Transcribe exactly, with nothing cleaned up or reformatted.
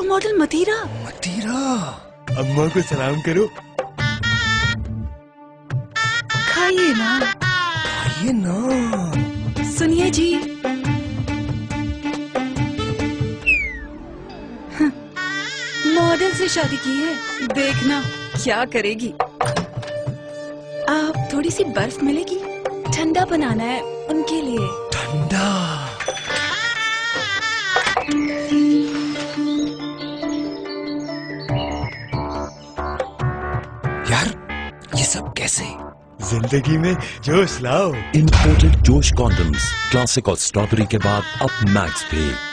Model मतीरा। मतीरा, अम्मा को सलाम करो। खाइए ना। खाइए ना। सुनिए जी, मॉडल से शादी की है, देखना क्या करेगी। आप थोड़ी सी बर्फ मिलेगी, ठंडा बनाना है उनके लिए। ठंडा। यार ये सब कैसे? जिंदगी में जोश लाओ। इंपोर्टेड जोश कॉन्डम्स, क्लासिक और स्ट्रॉबेरी के बाद अब मैक्स भी।